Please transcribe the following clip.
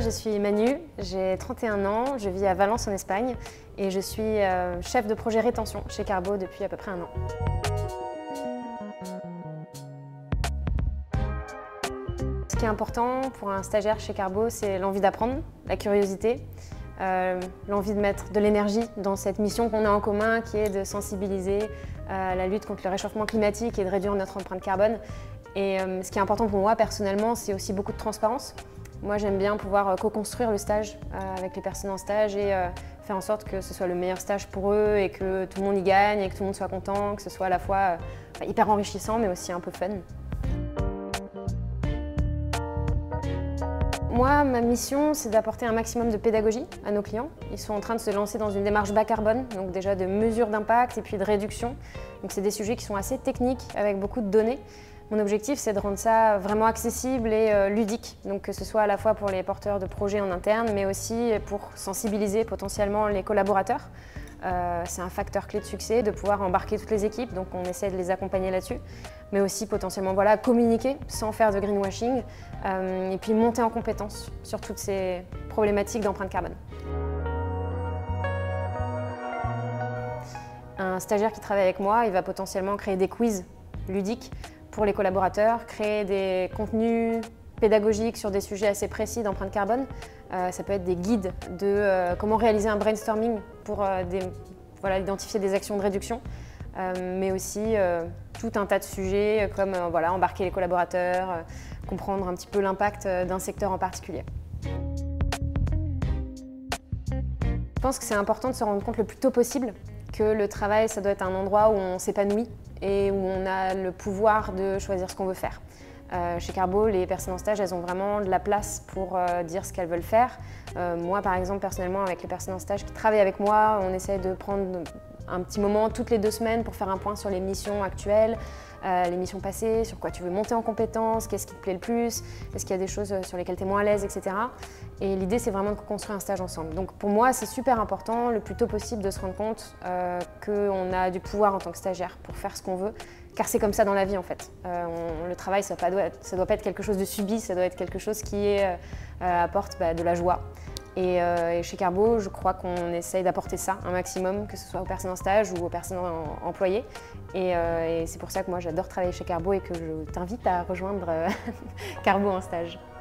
je suis Manu, j'ai 31 ans, je vis à Valence en Espagne et je suis chef de projet rétention chez Carbo depuis à peu près un an. Ce qui est important pour un stagiaire chez Carbo, c'est l'envie d'apprendre, la curiosité, l'envie de mettre de l'énergie dans cette mission qu'on a en commun qui est de sensibiliser à la lutte contre le réchauffement climatique et de réduire notre empreinte carbone. Et ce qui est important pour moi personnellement, c'est aussi beaucoup de transparence. Moi, j'aime bien pouvoir co-construire le stage avec les personnes en stage et faire en sorte que ce soit le meilleur stage pour eux et que tout le monde y gagne et que tout le monde soit content, que ce soit à la fois hyper enrichissant mais aussi un peu fun. Moi, ma mission, c'est d'apporter un maximum de pédagogie à nos clients. Ils sont en train de se lancer dans une démarche bas carbone, donc déjà de mesure d'impact et puis de réduction. Donc c'est des sujets qui sont assez techniques avec beaucoup de données. Mon objectif, c'est de rendre ça vraiment accessible et ludique, donc que ce soit à la fois pour les porteurs de projets en interne, mais aussi pour sensibiliser potentiellement les collaborateurs. C'est un facteur clé de succès de pouvoir embarquer toutes les équipes, donc on essaie de les accompagner là-dessus, mais aussi potentiellement communiquer sans faire de greenwashing et puis monter en compétence sur toutes ces problématiques d'empreinte carbone. Un stagiaire qui travaille avec moi, il va potentiellement créer des quiz ludiques pour les collaborateurs, créer des contenus pédagogiques sur des sujets assez précis d'empreinte carbone. Ça peut être des guides de comment réaliser un brainstorming pour identifier des actions de réduction, mais aussi tout un tas de sujets comme embarquer les collaborateurs, comprendre un petit peu l'impact d'un secteur en particulier. Je pense que c'est important de se rendre compte le plus tôt possible que le travail, ça doit être un endroit où on s'épanouit et où on a le pouvoir de choisir ce qu'on veut faire. Chez Carbo, les personnes en stage, elles ont vraiment de la place pour dire ce qu'elles veulent faire. Moi, par exemple, personnellement, avec les personnes en stage qui travaillent avec moi, on essaie de prendre un petit moment toutes les 2 semaines pour faire un point sur les missions actuelles, les missions passées, sur quoi tu veux monter en compétences, qu'est-ce qui te plaît le plus, est-ce qu'il y a des choses sur lesquelles tu es moins à l'aise, etc. Et l'idée, c'est vraiment de construire un stage ensemble. Donc pour moi, c'est super important, le plus tôt possible, de se rendre compte qu'on a du pouvoir en tant que stagiaire pour faire ce qu'on veut, car c'est comme ça dans la vie en fait. Le travail, ça doit pas être quelque chose de subi, ça doit être quelque chose qui apporte de la joie. Et chez Carbo, je crois qu'on essaye d'apporter ça un maximum, que ce soit aux personnes en stage ou aux personnes employées. Et c'est pour ça que moi j'adore travailler chez Carbo et que je t'invite à rejoindre Carbo en stage.